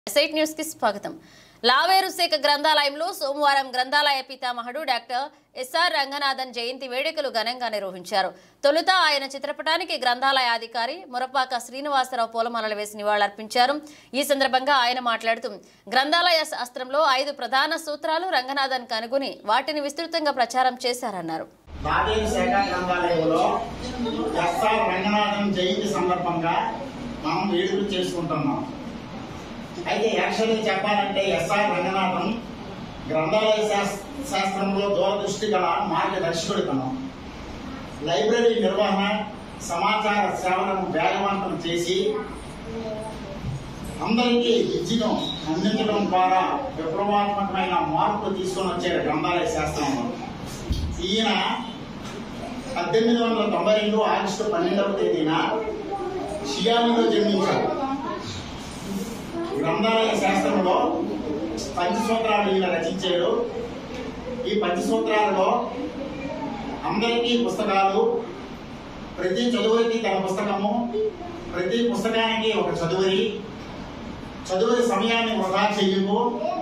ఎస్ఐట్ news కి స్వాగతం. లావేరు శాఖ గ్రంథాలయంలో సోమవారం గ్రంథాలయ పితామహుడు డాక్టర్ ఎస్ఆర్ రంగనాథన్ జయంతి వేడుకలు ఘనంగా నిర్వహించారు. తొలుత ఆయన చిత్రపటానికి గ్రంథాలయ అధికారి మురపాక శ్రీనివాసరావు పూలమాలలు వేసి నివాళులర్పించారు. ఈ సందర్భంగా ఆయన మాట్లాడుతూ గ్రంథాలయ శాస్త్రంలో 5 ప్రధాన సూత్రాలు రంగనాథన్ కనుగొని వాటిని విస్తృతంగా ప్రచారం చేశారన్నారు. లావేరు శాఖ గ్రంథాలయంలో ఎస్ఆర్ రంగనాథన్ జయంతి సందర్భంగా మనం వేడుకలు చేసుకుంటున్నాం. అయితే యాక్చువల్లీ చెప్పాలంటే ఎస్ఆర్ రంగనాథన్ గ్రంథాలయ శాస్త్రంలో దూరదృష్టి గల మార్గదర్శకుడితను. లైబ్రరీ నిర్వహణ, సమాచార సేవలను వేగవంతం చేసి అందరికీ విద్యను అందించడం ద్వారా విప్లవాత్మకమైన మార్పు తీసుకొని వచ్చారు గ్రంథాలయ శాస్త్రంలో. ఈయన 1892 ఆగస్టు 12వ తేదీన షియామిలో జన్మించారు. గ్రంథాలయ శాస్త్రంలో పంచసూత్రాలు ఈయన రచించాడు. ఈ పంచసూత్రాలలో అందరికీ పుస్తకాలు, ప్రతి చదువురికి తన పుస్తకము, ప్రతి పుస్తకానికి ఒక చదువురి సమయాన్ని వృధా చెయ్యకు,